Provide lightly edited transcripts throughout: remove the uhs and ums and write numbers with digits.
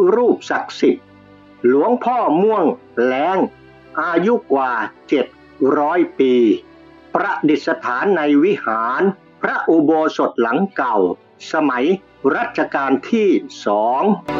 รูปศักดิ์สิทธิ์หลวงพ่อม่วงแล้งอายุกว่า700 ปีประดิษฐานในวิหารพระอุโบสถหลังเก่าสมัยรัชกาลที่2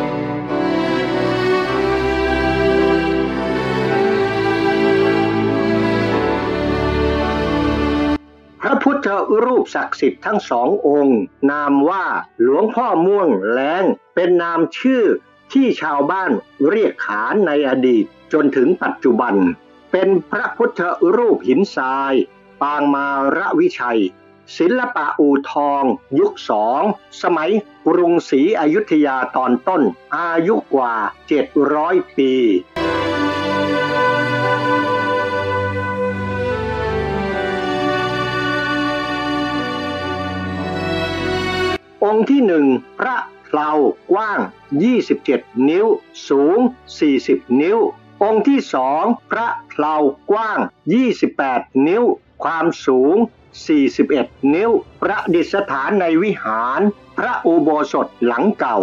พระพุทธรูปศักดิ์สิทธิ์ทั้งสององค์นามว่าหลวงพ่อม่วงแล้งเป็นนามชื่อที่ชาวบ้านเรียกขานในอดีตจนถึงปัจจุบันเป็นพระพุทธรูปหินทรายปางมารวิชัยศิลปะอู่ทองยุค2สมัยกรุงศรีอยุธยาตอนต้นอายุกว่า700 ปีองค์ที่1พระเพลากว้าง27 นิ้วสูง40 นิ้วองค์ที่2พระเพลากว้าง28 นิ้วความสูง41 นิ้วประดิษฐานในวิหารพระอุโบสถหลังเก่า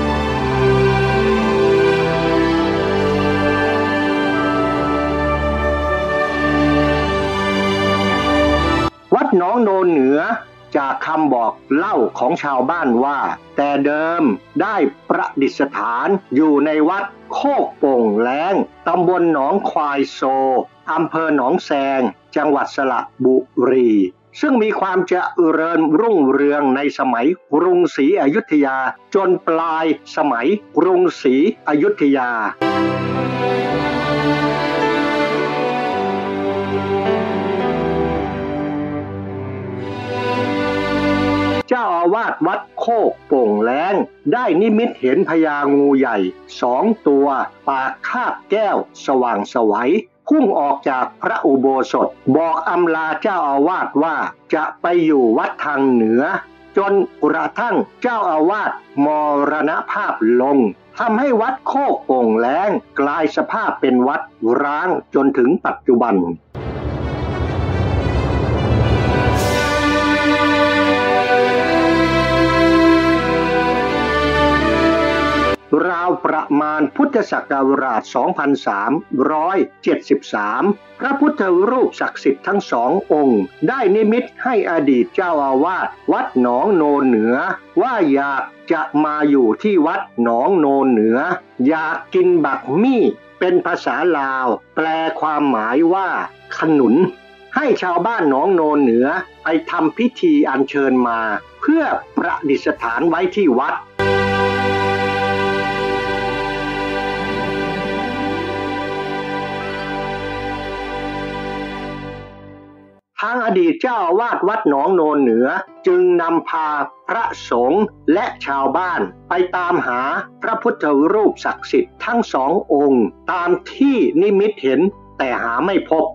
วัดหนองโนนเหนือจากคำบอกเล่าของชาวบ้านว่าแต่เดิมได้ประดิษฐานอยู่ในวัดโคกโป่งแล้งตำบลหนองควายโซอำเภอหนองแซงจังหวัดสระบุรีซึ่งมีความเจริญรุ่งเรืองในสมัยกรุงศรีอยุธยาจนปลายสมัยกรุงศรีอยุธยาเจ้าอาวาสวัดโคกโป่งแล้งได้นิมิตเห็นพญางูใหญ่2 ตัวปากคาบแก้วสว่างไสวพุ่งออกจากพระอุโบสถบอกอำลาเจ้าอาวาสว่าจะไปอยู่วัดทางเหนือจนกระทั่งเจ้าอาวาสมรณภาพลงทำให้วัดโคกโป่งแล้งกลายสภาพเป็นวัดร้างจนถึงปัจจุบันราวประมาณพุทธศักราช 2373 พระพุทธรูปศักดิ์สิทธิ์ทั้งสององค์ได้นิมิตให้อดีตเจ้าอาวาสวัดหนองโนนเหนือว่าอยากจะมาอยู่ที่วัดหนองโนนเหนืออยากกินบักมี่เป็นภาษาลาวแปลความหมายว่าขนุนให้ชาวบ้านหนองโนนเหนือไปทำพิธีอัญเชิญมาเพื่อประดิษฐานไว้ที่วัดทางอดีตเจ้าอาวาสวัดหนองโนนเหนือจึงนำพาพระสงฆ์และชาวบ้านไปตามหาพระพุทธรูปศักดิ์สิทธิ์ทั้งสององค์ตามที่นิมิตเห็นแต่หาไม่พบ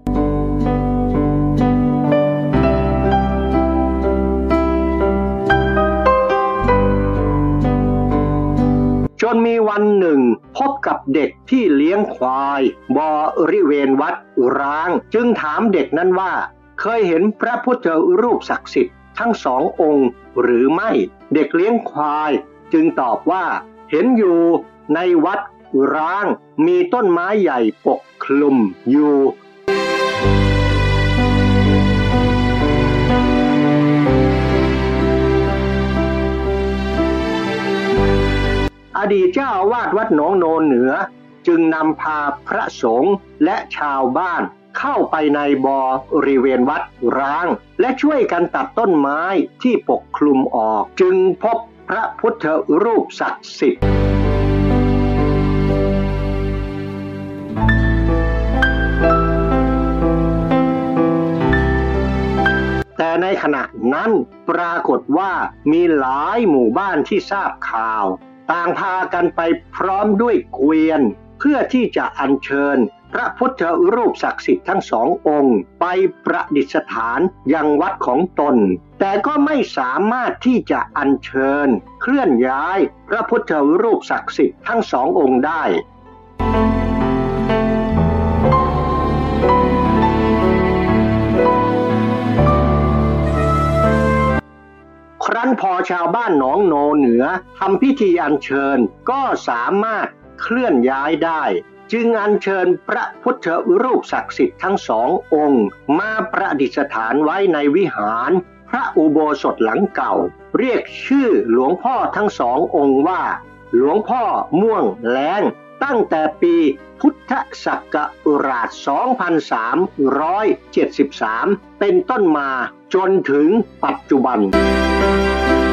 จนมีวันหนึ่งพบกับเด็กที่เลี้ยงควายบริเวณวัดร้างจึงถามเด็กนั้นว่าเคยเห็นพระพุทธรูปศักดิ์สิทธิ์ทั้งสององค์หรือไม่เด็กเลี้ยงควายจึงตอบว่าเห็นอยู่ในวัดร้างมีต้นไม้ใหญ่ปกคลุมอยู่อดีตเจ้าอาวาสวัดหนองโนนเหนือจึงนำพาพระสงฆ์และชาวบ้านเข้าไปในบริเวณวัดร้างและช่วยกันตัดต้นไม้ที่ปกคลุมออกจึงพบพระพุทธรูปศักดิ์สิทธิ์แต่ในขณะนั้นปรากฏว่ามีหลายหมู่บ้านที่ทราบข่าวต่างพากันไปพร้อมด้วยเกวียนเพื่อที่จะอัญเชิญพระพุทธรูปศักดิ์สิทธิ์ทั้งสององค์ไปประดิษฐานยังวัดของตนแต่ก็ไม่สามารถที่จะอัญเชิญเคลื่อนย้ายพระพุทธรูปศักดิ์สิทธิ์ทั้งสององค์ได้ครั้นพอชาวบ้านหนองโนเหนือทำพิธีอัญเชิญก็สามารถเคลื่อนย้ายได้จึงอัญเชิญพระพุทธรูปศักดิ์สิทธิ์ทั้งสององค์มาประดิษฐานไว้ในวิหารพระอุโบสถหลังเก่าเรียกชื่อหลวงพ่อทั้งสององค์ว่าหลวงพ่อม่วงแล้งตั้งแต่ปีพุทธศักราช 2373 เป็นต้นมาจนถึงปัจจุบัน